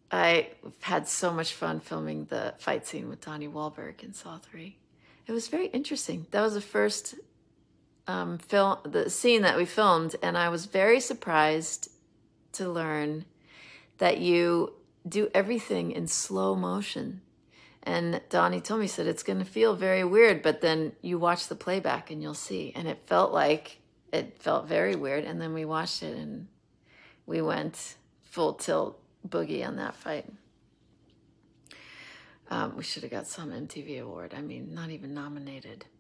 I had so much fun filming the fight scene with Donnie Wahlberg in Saw 3. It was very interesting. That was the first the scene that we filmed, and I was very surprised to learn that you do everything in slow motion. And Donnie told me, he said, it's going to feel very weird, but then you watch the playback and you'll see. And it felt very weird. And then we watched it and we went full tilt boogie on that fight. We should have got some MTV award. I mean, not even nominated.